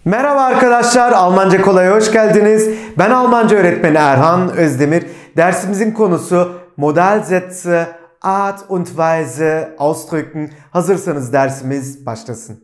Merhaba arkadaşlar, Almanca Kolay'a hoş geldiniz. Ben Almanca öğretmeni Erhan Özdemir. Dersimizin konusu Modalsätze, Art und Weise ausdrücken. Hazırsanız dersimiz başlasın.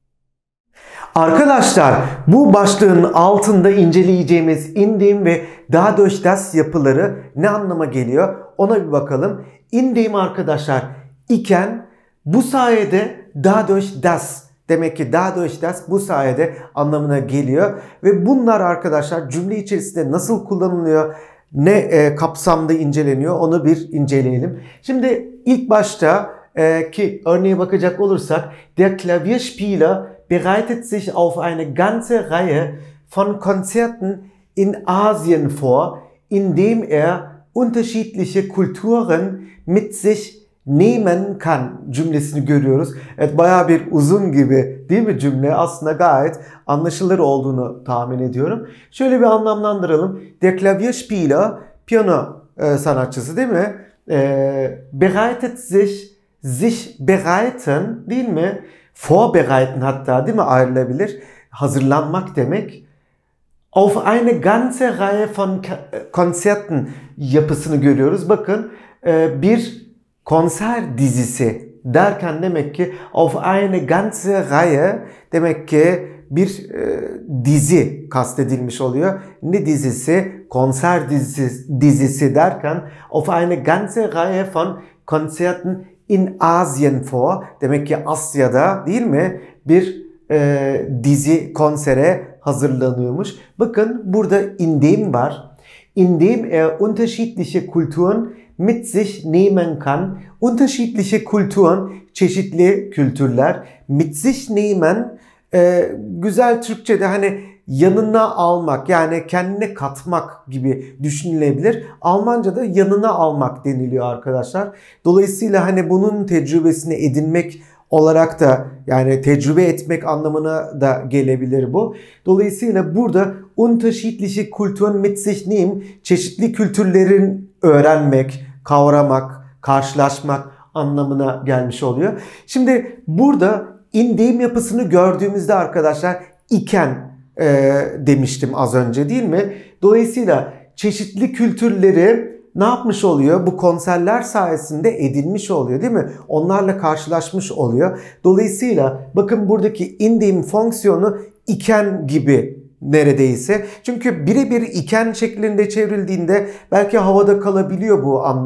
Arkadaşlar, bu başlığın altında inceleyeceğimiz indem ve dadurch das yapıları ne anlama geliyor? Ona bir bakalım. İndem arkadaşlar iken, bu sayede dadurch das. Demek ki dadurch das bu sayede anlamına geliyor. Ve bunlar arkadaşlar cümle içerisinde nasıl kullanılıyor, ne kapsamda inceleniyor onu bir inceleyelim. Şimdi ilk başta ki örneğe bakacak olursak, der Klavierspieler bereitet sich auf eine ganze Reihe von Konzerten in Asien vor, indem er unterschiedliche Kulturen mit sich nehmen kann cümlesini görüyoruz. Evet, bayağı bir uzun gibi değil mi cümle? Aslında gayet anlaşılır olduğunu tahmin ediyorum. Şöyle bir anlamlandıralım. Der Klavierspieler, piyano sanatçısı değil mi? Bereitet sich bereiten değil mi? Vorbereiten hatta değil mi? Ayrılabilir. Hazırlanmak demek. Auf eine ganze Reihe von Konzerten yapısını görüyoruz. Bakın bir konser dizisi derken demek ki auf eine ganze Reihe demek ki bir dizi kastedilmiş oluyor. Ne dizisi? Konser dizisi derken auf eine ganze Reihe von Konzerten in Asien vor. Demek ki Asya'da değil mi? Bir dizi konsere hazırlanıyormuş. Bakın burada indem var. Indem er unterschiedliche Kulturen mit sich nehmen kann. Unterschiedliche Kulturen, çeşitli kültürler. Mit sich nehmen, güzel Türkçe'de hani yanına almak, yani kendine katmak gibi düşünülebilir. Almanca'da yanına almak deniliyor arkadaşlar. Dolayısıyla hani bunun tecrübesini edinmek olarak da, yani tecrübe etmek anlamına da gelebilir bu. Dolayısıyla burada unterschiedliche Kulturen mit sich nehmen, çeşitli kültürlerin öğrenmek, kavramak, karşılaşmak anlamına gelmiş oluyor. Şimdi burada indem yapısını gördüğümüzde arkadaşlar iken demiştim az önce değil mi? Dolayısıyla çeşitli kültürleri ne yapmış oluyor? Bu konserler sayesinde edinmiş oluyor değil mi? Onlarla karşılaşmış oluyor. Dolayısıyla bakın buradaki indem fonksiyonu iken gibi neredeyse. Çünkü birebir iken şeklinde çevrildiğinde belki havada kalabiliyor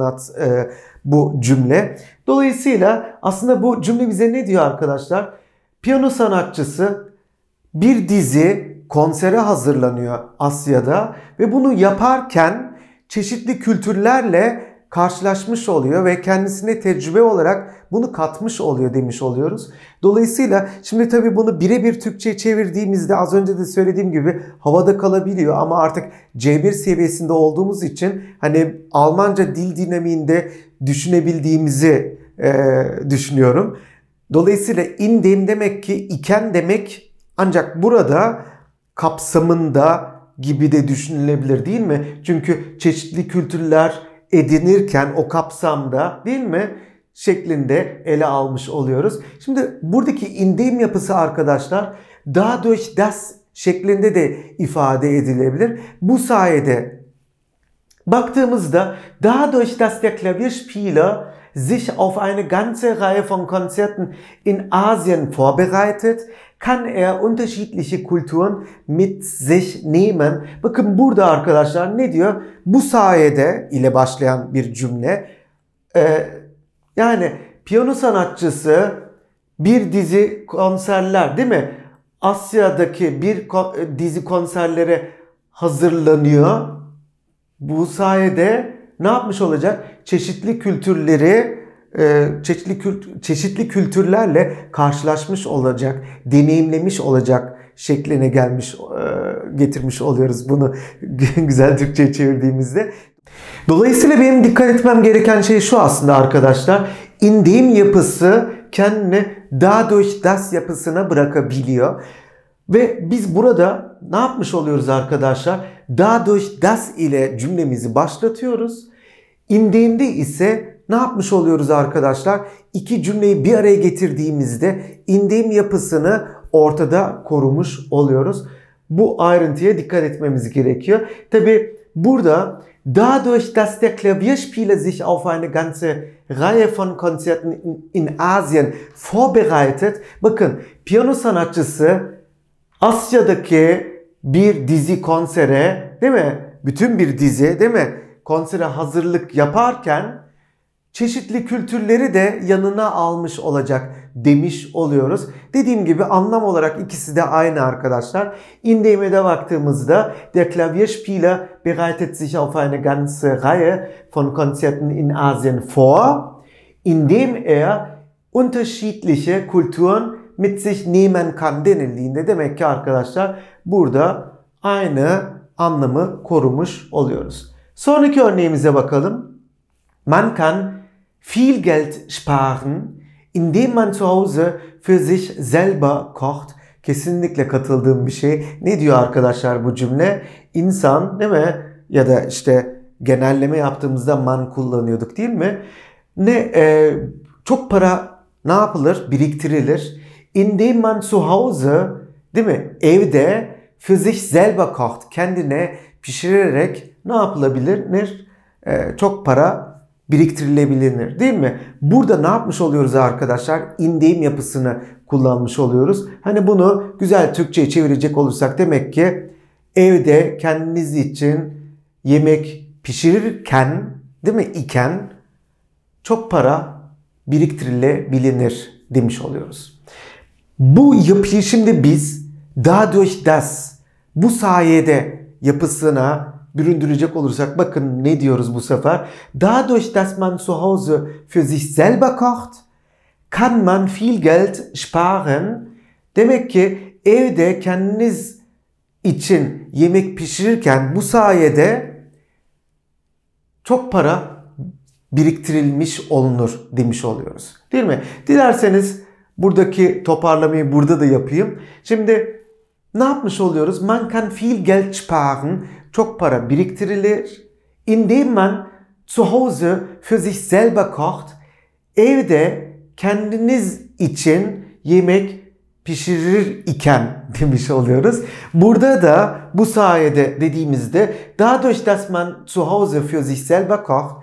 bu cümle. Dolayısıyla aslında bu cümle bize ne diyor arkadaşlar? Piyano sanatçısı bir dizi konsere hazırlanıyor Asya'da ve bunu yaparken çeşitli kültürlerle karşılaşmış oluyor ve kendisine tecrübe olarak bunu katmış oluyor demiş oluyoruz. Dolayısıyla şimdi tabii bunu birebir Türkçe'ye çevirdiğimizde az önce de söylediğim gibi havada kalabiliyor ama artık C1 seviyesinde olduğumuz için hani Almanca dil dinamiğinde düşünebildiğimizi düşünüyorum. Dolayısıyla indem demek ki iken demek, ancak burada kapsamında gibi de düşünülebilir değil mi? Çünkü çeşitli kültürler edinirken o kapsamda değil mi şeklinde ele almış oluyoruz. Şimdi buradaki indem yapısı arkadaşlar dadurch das şeklinde de ifade edilebilir. Bu sayede baktığımızda dadurch dass der Klavierspieler sich auf eine ganze Reihe von Konzerten in Asien vorbereitet, kann er unterschiedliche Kulturen mit sich nehmen. Bakın burada arkadaşlar ne diyor? Bu sayede ile başlayan bir cümle. Yani piyano sanatçısı bir dizi konserler değil mi? Asya'daki bir dizi konserlere hazırlanıyor. Bu sayede ne yapmış olacak? Çeşitli kültürleri, çeşitli kültürlerle karşılaşmış olacak, deneyimlemiş olacak şekline getirmiş oluyoruz bunu güzel Türkçe'ye çevirdiğimizde. Dolayısıyla benim dikkat etmem gereken şey şu aslında arkadaşlar. İndem yapısı kendini dadurch das yapısına bırakabiliyor. Ve biz burada ne yapmış oluyoruz arkadaşlar? Dadurch das ile cümlemizi başlatıyoruz. İndemde ise ne yapmış oluyoruz arkadaşlar? İki cümleyi bir araya getirdiğimizde indem yapısını ortada korumuş oluyoruz. Bu ayrıntıya dikkat etmemiz gerekiyor. Tabi burada dadurch, dass der Klavierspieler sich auf eine ganze Reihe von Konzerten in Asien vorbereitet. Bakın, piyano sanatçısı Asya'daki bir dizi konsere, değil mi? Bütün bir dizi, değil mi? Konsere hazırlık yaparken çeşitli kültürleri de yanına almış olacak demiş oluyoruz. Dediğim gibi anlam olarak ikisi de aynı arkadaşlar. İndemede baktığımızda der Klavierspieler bereitet sich auf eine ganze Reihe von Konzerten in Asien vor, indem er unterschiedliche Kulturen mit sich nehmen kann denildiğinde demek ki arkadaşlar burada aynı anlamı korumuş oluyoruz. Sonraki örneğimize bakalım. Man kann viel Geld sparen, indem man zu Hause für sich selber kocht. Kesinlikle katıldığım bir şey. Ne diyor arkadaşlar bu cümle? İnsan, değil mi? Ya da işte genelleme yaptığımızda man kullanıyorduk, değil mi? Çok para ne yapılır? Biriktirilir. Indem man zu Hause, değil mi? Evde für sich selber kocht. Kendine pişirerek ne yapılabilir? Çok para biriktirilebilir, değil mi? Burada ne yapmış oluyoruz arkadaşlar? Indem yapısını kullanmış oluyoruz. Hani bunu güzel Türkçe'ye çevirecek olursak demek ki evde kendiniz için yemek pişirirken, değil mi? İken çok para biriktirilebilir demiş oluyoruz. Bu yapıyı şimdi biz dadurch das, bu sayede yapısına büründürecek olursak bakın ne diyoruz bu sefer? Dadurch, dass man zu Hause für sich selber kocht, kann man viel Geld sparen. Demek ki evde kendiniz için yemek pişirirken bu sayede çok para biriktirilmiş olunur demiş oluyoruz. Değil mi? Dilerseniz buradaki toparlamayı burada da yapayım. Şimdi ne yapmış oluyoruz? Man kann viel Geld sparen. Çok para biriktirilir. Indem man zu Hause für sich selber kocht. Evde kendiniz için yemek pişirir iken demiş oluyoruz. Burada da bu sayede dediğimizde dadurch, dass man zu Hause für sich selber kocht.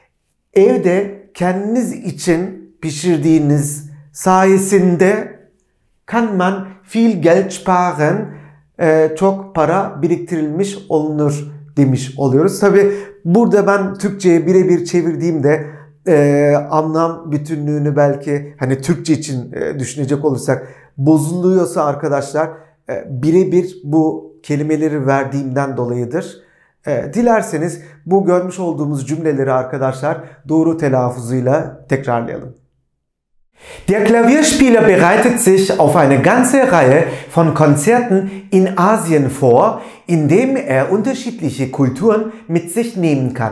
Evde kendiniz için pişirdiğiniz sayesinde kann man viel Geld sparen, çok para biriktirilmiş olunur demiş oluyoruz. Tabi burada ben Türkçe'ye birebir çevirdiğimde anlam bütünlüğünü belki hani Türkçe için düşünecek olursak bozuluyorsa arkadaşlar birebir bu kelimeleri verdiğimden dolayıdır. Dilerseniz bu görmüş olduğumuz cümleleri arkadaşlar doğru telaffuzuyla tekrarlayalım. Der Klavierspieler bereitet sich auf eine ganze Reihe von Konzerten in Asien vor, indem er unterschiedliche Kulturen mit sich nehmen kann.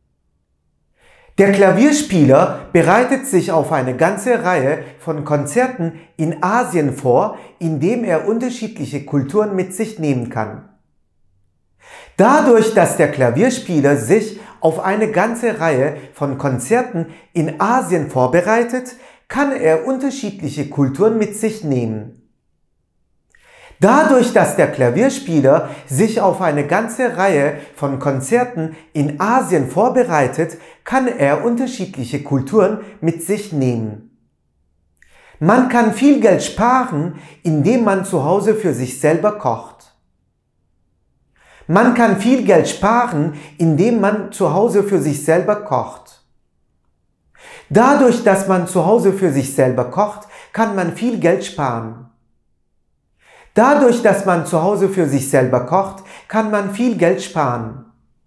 Der Klavierspieler bereitet sich auf eine ganze Reihe von Konzerten in Asien vor, indem er unterschiedliche Kulturen mit sich nehmen kann. Dadurch, dass der Klavierspieler sich auf eine ganze Reihe von Konzerten in Asien vorbereitet, kann er unterschiedliche Kulturen mit sich nehmen. Dadurch, dass der Klavierspieler sich auf eine ganze Reihe von Konzerten in Asien vorbereitet, kann er unterschiedliche Kulturen mit sich nehmen. Man kann viel Geld sparen, indem man zu Hause für sich selber kocht. Man kann viel Geld sparen, indem man zu Hause für sich selber kocht. Dadurch, dass man zu Hause für sich selber kocht, kann man viel Geld sparen. Dadurch, dass man zu Hause für sich selber kocht, kann man viel Geld sparen.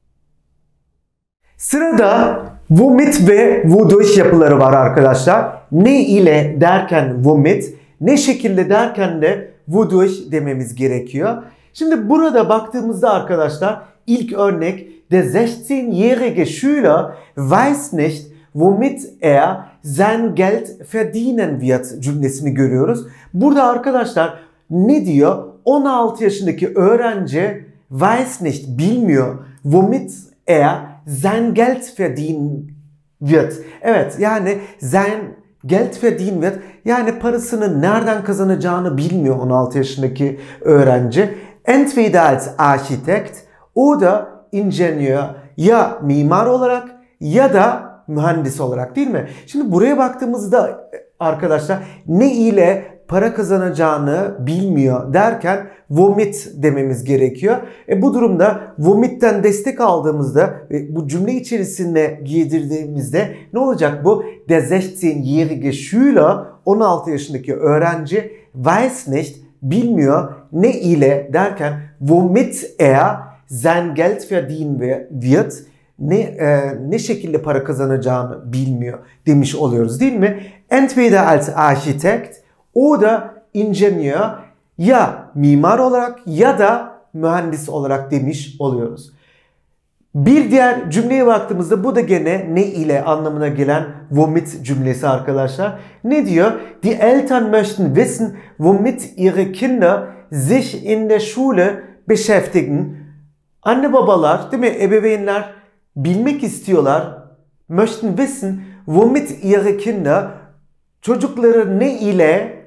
Sırada womit ve wodurch yapıları var arkadaşlar. Ne ile derken womit, ne şekilde derken de wodurch dememiz gerekiyor. Şimdi burada baktığımızda arkadaşlar ilk örnek der 16-jährige Schüler weiß nicht, womit er sein Geld verdienen wird cümlesini görüyoruz. Burada arkadaşlar ne diyor? 16 yaşındaki öğrenci weiß nicht, bilmiyor. Womit er sein Geld verdienen wird. Evet, yani sein Geld verdienen wird. Yani parasını nereden kazanacağını bilmiyor 16 yaşındaki öğrenci. Entweder als Architekt oder Ingenieur, ya mimar olarak ya da mühendis olarak, değil mi? Şimdi buraya baktığımızda arkadaşlar ne ile para kazanacağını bilmiyor derken womit dememiz gerekiyor. Bu durumda womit'ten destek aldığımızda ve bu cümle içerisinde giydirdiğimizde ne olacak bu? Der 16-jährige Schüler, 16 yaşındaki öğrenci, weiß nicht, bilmiyor ne ile derken womit er sein Geld verdienen wird, ne şekilde para kazanacağını bilmiyor demiş oluyoruz, değil mi? Entweder als Architekt oder Ingenieur, ya mimar olarak ya da mühendis olarak demiş oluyoruz. Bir diğer cümleye baktığımızda bu da gene ne ile anlamına gelen womit cümlesi arkadaşlar. Ne diyor? Die Eltern möchten wissen, womit ihre Kinder sich in der Schule beschäftigen. Anne babalar, değil mi? Ebeveynler bilmek istiyorlar. Möchten wissen, womit ihre Kinder, çocukları ne ile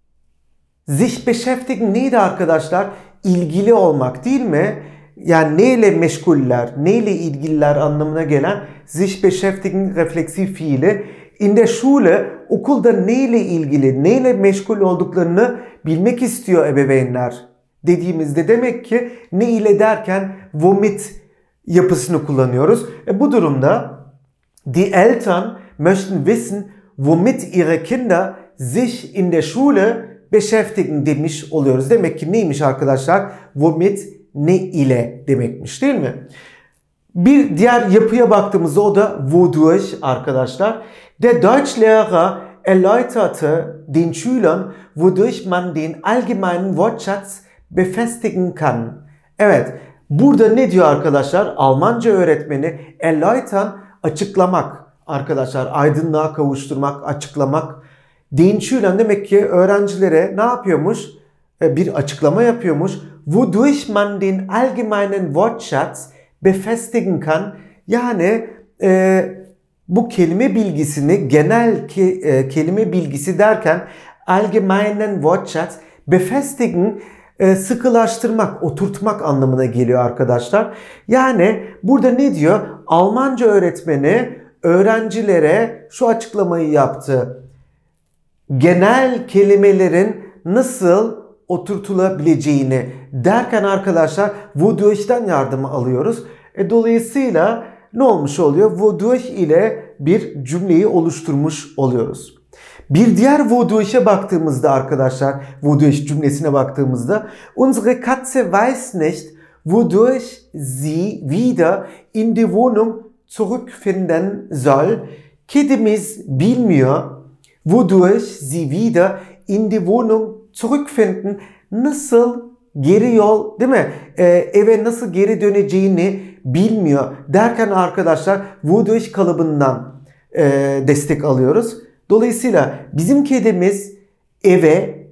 sich beschäftigen neydi arkadaşlar? İlgili olmak, değil mi? Yani neyle meşguller, neyle ilgililer anlamına gelen sich beschäftigen refleksif fiili. In der Schule, okulda neyle ilgili, neyle meşgul olduklarını bilmek istiyor ebeveynler dediğimizde demek ki ne ile derken womit yapısını kullanıyoruz. Bu durumda die Eltern möchten wissen, womit ihre Kinder sich in der Schule beschäftigen demiş oluyoruz. Demek ki neymiş arkadaşlar? Womit ne ile demekmiş, değil mi? Bir diğer yapıya baktığımızda o da wodurch arkadaşlar. Der Deutschlehrer erläuterte den Schülern, wodurch man den allgemeinen Wortschatz befestigen kann. Evet, burada ne diyor arkadaşlar? Almanca öğretmeni erläutern, açıklamak arkadaşlar. Aydınlığa kavuşturmak, açıklamak. Den Schülern demek ki öğrencilere ne yapıyormuş? Bir açıklama yapıyormuş. Wodurch man den allgemeinen Wortschatz befestigen kann. Yani bu kelime bilgisini, genel kelime bilgisi derken allgemeinen Wortschatz befestigen, sıkılaştırmak, oturtmak anlamına geliyor arkadaşlar. Yani burada ne diyor? Almanca öğretmeni öğrencilere şu açıklamayı yaptı. Genel kelimelerin nasıl oturtulabileceğini derken arkadaşlar wodurch'tan yardım alıyoruz. Dolayısıyla ne olmuş oluyor? Wodurch ile bir cümleyi oluşturmuş oluyoruz. Bir diğer wodurch'e baktığımızda arkadaşlar, wodurch cümlesine baktığımızda unsere Katze weiß nicht, wodurch sie wieder in die Wohnung zurückfinden soll. Kedimiz bilmiyor, wodurch sie wieder in die Wohnung zurückfinden, nasıl geri yol, değil mi? Eve nasıl geri döneceğini bilmiyor derken arkadaşlar wodurch kalıbından destek alıyoruz. Dolayısıyla bizim kedimiz eve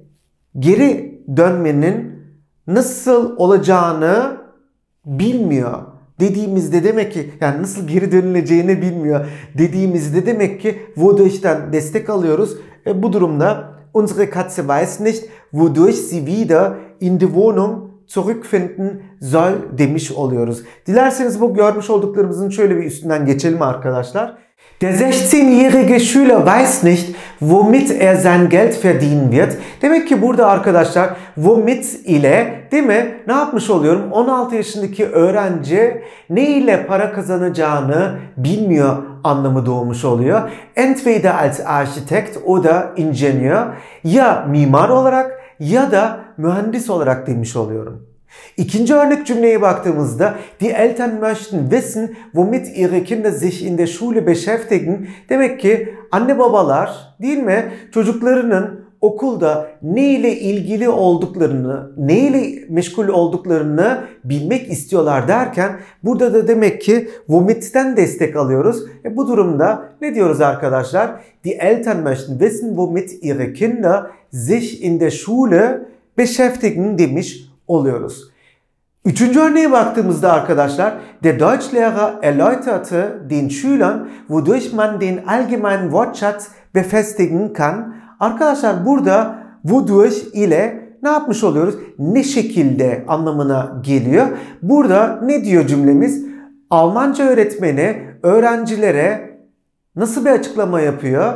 geri dönmenin nasıl olacağını bilmiyor dediğimizde demek ki, yani nasıl geri dönüleceğini bilmiyor dediğimizde demek ki wodurch'tan destek alıyoruz. Bu durumda unsere Katze weiß nicht, wodurch sie wieder in die Wohnung zurückfinden soll demiş oluyoruz. Dilerseniz bu görmüş olduklarımızın şöyle bir üstünden geçelim arkadaşlar. Der 16-jährige Schüler weiß nicht, womit er sein Geld verdienen wird. Demek ki burada arkadaşlar womit ile, değil mi? Ne yapmış oluyorum? 16 yaşındaki öğrenci ne ile para kazanacağını bilmiyor anlamı doğmuş oluyor. Entweder als Architekt oder Ingenieur, ya mimar olarak ya da mühendis olarak demiş oluyorum. İkinci örnek cümleye baktığımızda die Eltern möchten wissen, womit ihre Kinder sich in der Schule beschäftigen. Demek ki anne babalar, değil mi, çocuklarının okulda ne ile ilgili olduklarını, ne ile meşgul olduklarını bilmek istiyorlar derken burada da demek ki womit'ten destek alıyoruz. Bu durumda ne diyoruz arkadaşlar? Die Eltern möchten wissen, womit ihre Kinder sich in der Schule beschäftigen demiş oluyoruz. Üçüncü örneğe baktığımızda arkadaşlar der Deutschlehrer erläuterte den Schülern, wodurch man den allgemeinen Wortschatz befestigen kann. Arkadaşlar burada wodurch ile ne yapmış oluyoruz? Ne şekilde anlamına geliyor. Burada ne diyor cümlemiz? Almanca öğretmeni öğrencilere nasıl bir açıklama yapıyor?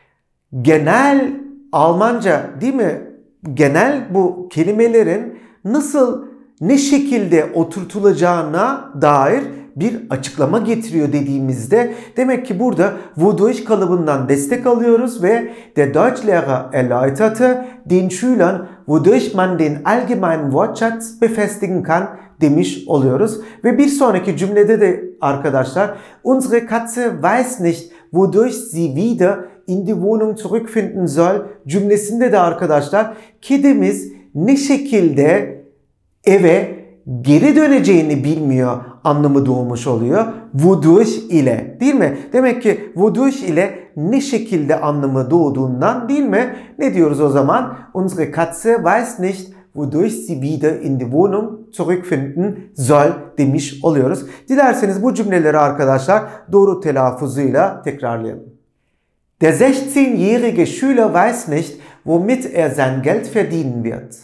Genel Almanca değil mi? Genel bu kelimelerin nasıl, ne şekilde oturtulacağına dair bir açıklama getiriyor dediğimizde demek ki burada wodurch kalıbından destek alıyoruz ve der Deutschlehrer erläuterte den Schülern wodurch man den allgemeinen Wortschatz befestigen kann demiş oluyoruz. Ve bir sonraki cümlede de arkadaşlar unsere Katze weiß nicht wodurch sie wieder in die Wohnung zurückfinden soll cümlesinde de arkadaşlar kedimiz ne şekilde eve geri döneceğini bilmiyor anlamı doğmuş oluyor. Wodurch ile değil mi? Demek ki wodurch ile ne şekilde anlamı doğduğundan değil mi? Ne diyoruz o zaman? Unsere Katze weiß nicht wodurch sie wieder in die Wohnung zurückfinden soll demiş oluyoruz. Dilerseniz bu cümleleri arkadaşlar doğru telaffuzuyla tekrarlayalım. Der 16-jährige Schüler weiß nicht, womit er sein Geld verdienen wird.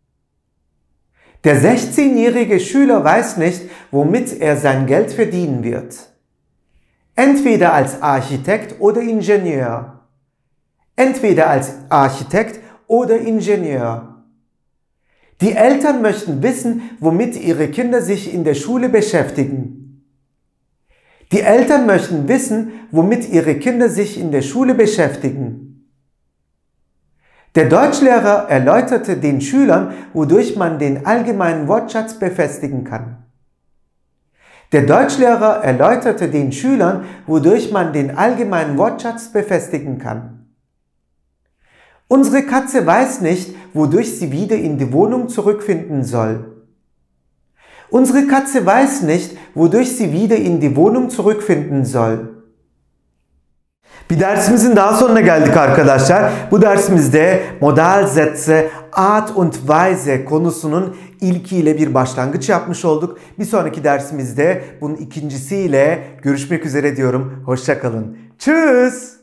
Der 16-jährige Schüler weiß nicht, womit er sein Geld verdienen wird. Entweder als Architekt oder Ingenieur. Entweder als Architekt oder Ingenieur. Die Eltern möchten wissen, womit ihre Kinder sich in der Schule beschäftigen. Die Eltern möchten wissen, womit ihre Kinder sich in der Schule beschäftigen. Der Deutschlehrer erläuterte den Schülern, wodurch man den allgemeinen Wortschatz befestigen kann. Der Deutschlehrer erläuterte den Schülern, wodurch man den allgemeinen Wortschatz befestigen kann. Unsere Katze weiß nicht, wodurch sie wieder in die Wohnung zurückfinden soll. Unsere Katze weiß nicht, wodurch sie wieder in die Wohnung zurückfinden soll. Bir dersimizin daha sonuna geldik arkadaşlar. Bu dersimizde Modalsätze, Art und Weise konusunun ilkiyle bir başlangıç yapmış olduk. Bir sonraki dersimizde bunun ikincisiyle görüşmek üzere diyorum. Hoşça kalın. Tschüss.